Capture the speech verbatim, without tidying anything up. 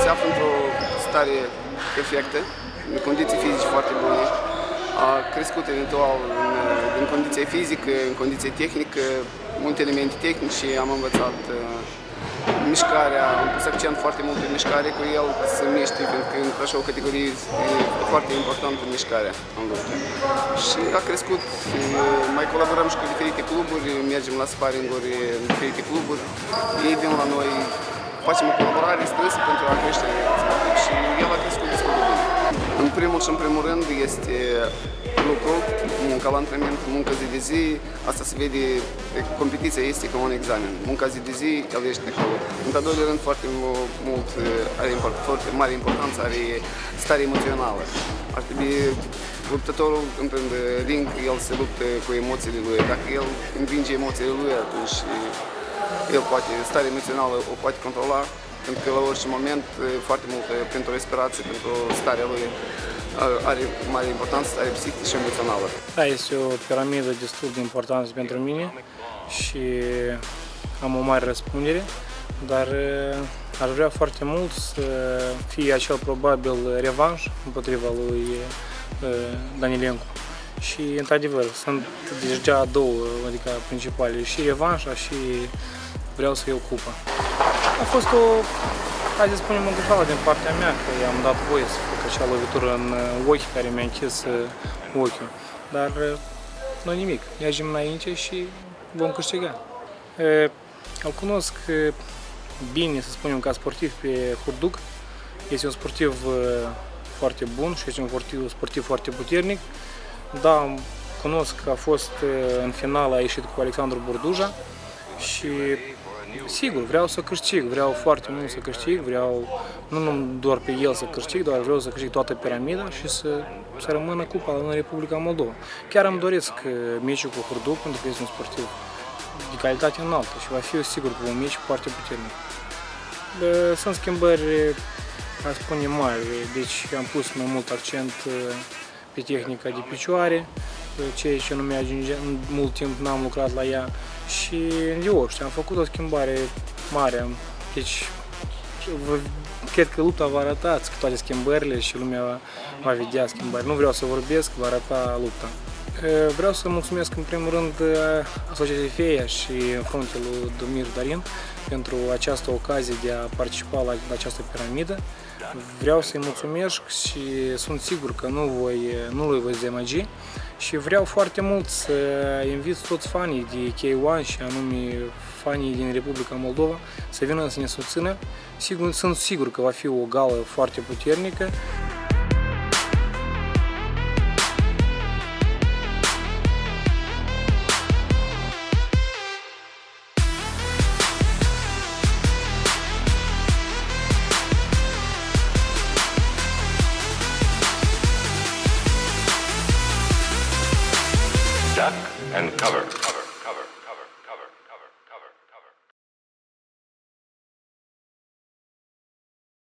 se află într-o stare perfectă, în condiții fizice foarte bune. A crescut eventual în, în condiție fizică, în condiție tehnică, multe elemente tehnice, am învățat uh, mișcarea, am pus accent foarte mult în mișcare cu el, să miște, pentru că așa o categorie e foarte importantă în mișcarea în luptă. Și a crescut, mai colaborăm și cu diferite cluburi, mergem la sparring-uri în diferite cluburi, ei vin la noi, facem o colaborare strânsă pentru a crește sportiv și el a crescut destul de bine. În primul și în primul rând este lucru, munca la antrenament, munca zi de zi, asta se vede, competiția este ca un examen. Munca zi de zi, el ești acolo. În al doilea rând, foarte mult, are foarte mare importanță, are stare emoțională. Ar trebui luptătorul, în ring, el se luptă cu emoțiile lui. Dacă el învinge emoțiile lui, atunci el poate, starea emoțională o poate controla, pentru că la orice moment, foarte mult pentru respirație, pentru starea lui, are mare importanță, starea psihică și emoțională. Da, este o piramidă destul de importantă pentru mine și am o mare răspundere, dar aș vrea foarte mult să fie acel probabil revanș împotriva lui Danilencu. Și, într-adevăr, sunt deja două, adică principale, și revanșa și vreau să iau cupa. A fost o, hai să spunem, o greșeală din partea mea, că i-am dat voie să fac acea lovitură în ochi care mi-a închis ochiul. Dar nu nimic, mergem înainte și vom câștiga. Îl cunosc bine, să spunem, ca sportiv pe Hurduc. Este un sportiv foarte bun și este un sportiv, sportiv foarte puternic. Da, cunosc că a fost în final, a ieșit cu Alexandru Burduja și sigur, vreau să câștig, vreau foarte mult să câștig, vreau nu doar pe el să câștig, dar vreau să câștig toată piramida și să, să rămână cupa în Republica Moldova. Chiar îmi doresc meciul cu Hurduc, pentru că este un sportiv de calitate înaltă și va fi sigur cu un meci foarte puternic. Sunt schimbări, aș spune, mari, deci am pus mai mult accent pe tehnica de picioare, ceea ce nu mi-ajunge, mult timp n-am lucrat la ea, și de orice, am făcut o schimbare mare, deci cred că lupta va arăta toate schimbările și lumea va, va vedea schimbări. Nu vreau să vorbesc, va arăta lupta. Vreau să mulțumesc în primul rând Asociației FEIA și în frunte lui Dumir Darin pentru această ocazie de a participa la această piramidă. Vreau să-i mulțumesc și sunt sigur că nu voi, nu îi voi dezamăgi și vreau foarte mult să invit toți fanii de K unu și anume fanii din Republica Moldova să vină să ne susțină. Sigur, sunt sigur că va fi o gală foarte puternică. Duck and cover.